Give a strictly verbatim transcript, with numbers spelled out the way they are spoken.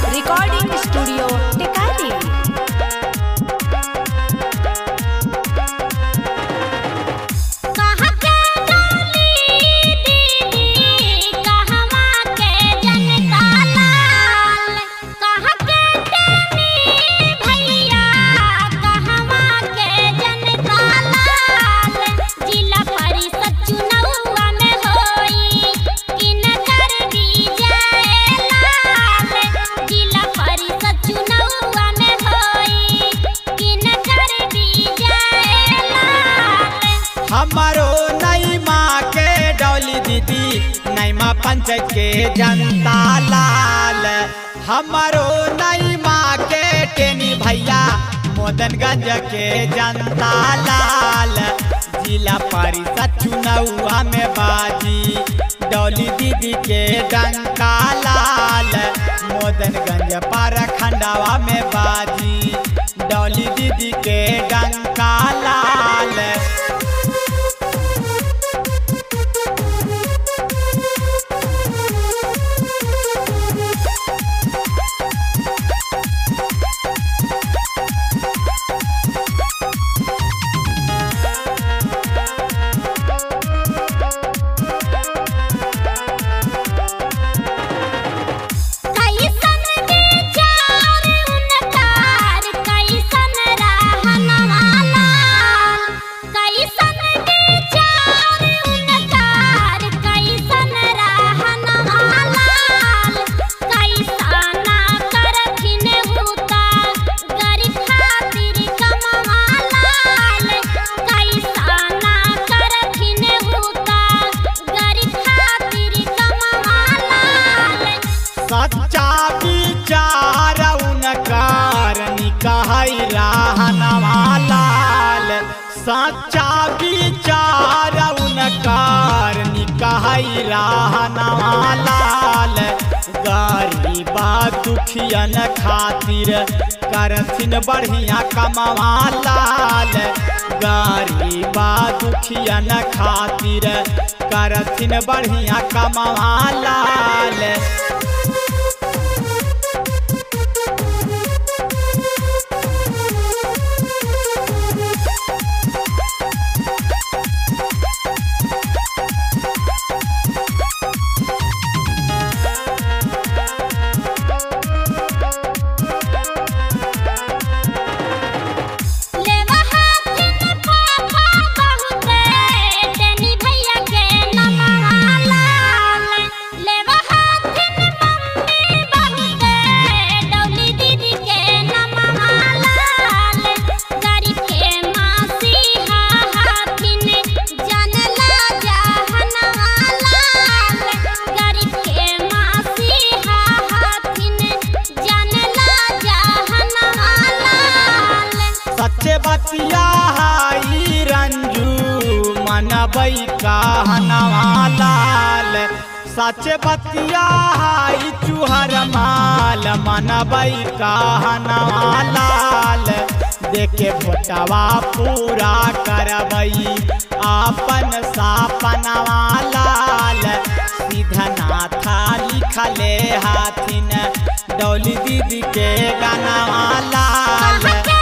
Recording studio Tikari. हमारो नई माँ के डोली दीदी नई माँ पंचायत के जनता लाल। हमारो नई माँ के टेनी भैया मोदनगंज के जनता लाल। जिला परिषद चुनाव में बाजी डोली दीदी के डंका लाल। मोदनगंज प्रखंडवा में बाजी डोली दीदी के डंका लाल। सच्चा विचार उनकार निकाय रहनवा लाल। सच्चा विचार उनकार निकाय रहनवा लाल। गरीबा दुखियन खातिर करथिन बढ़िया कमवा लाल। गरीबा दुखियन खातिर करथिन बढ़िया कमवा लाल। सच्चे बतिया हाई रंजू मनबई कहनवा लाल। सच्चे बतिया हाई चुहर माल मनबई कहनवा लाल। देखे भोटवा पूरा करबई आपन सपनवा लाल। सीधनाथा लिखले हाथिन डोली दीदी के गानवा लाल।